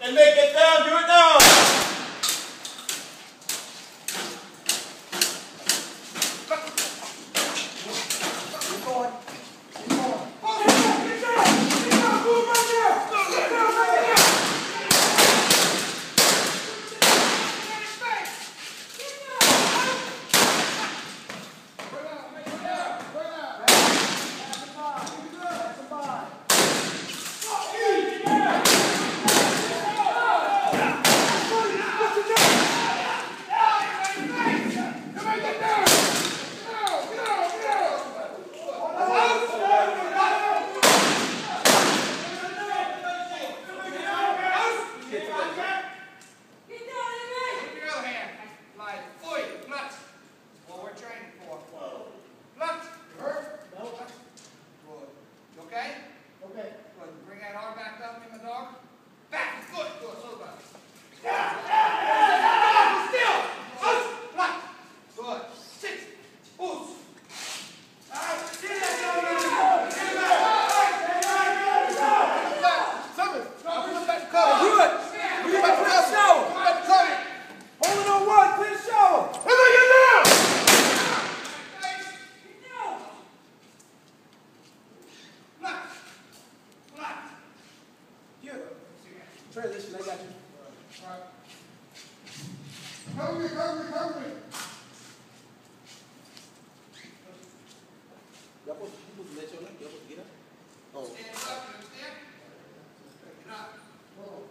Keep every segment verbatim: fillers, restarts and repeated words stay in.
And make it down. Do it now. Keep going. Keep going. Oh, get down! Get down! Move right there! Get down right there! Transition, I got you. All right. Cover me, cover me, cover me. Y'all supposed to let your leg, y'all supposed to get up? Oh. Stand up, understand? Get up. Whoa.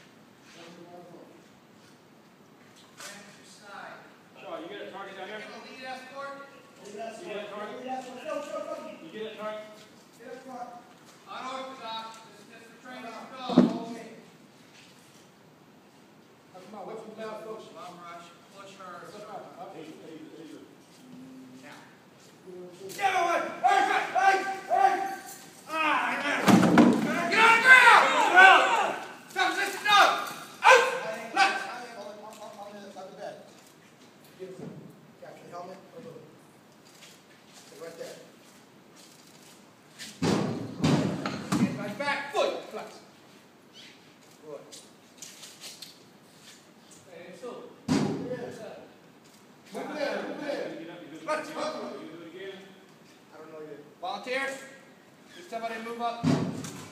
Stand to your side. Shaw, you get a target down here? Get a lead escort. Lead escort. You get a target? Lead escort. Show, show, show. You get a target? Get up front. Unorthodox. This is just for training for dogs. Come on, what's the mouth push? Bum rush. Push her. Up. Easy, easy, easy. Now. Get away! Hey, hey, hey! Ah, Get on the ground! Stop, listen up! Out! Left! On the bed. Beautiful. Got your helmet? Stay right there. Get my back foot. Flex. Good. Hey, so. Move there. Move there. Move there. Let's go. You do it again. I don't know yet. Volunteers? Did somebody move up?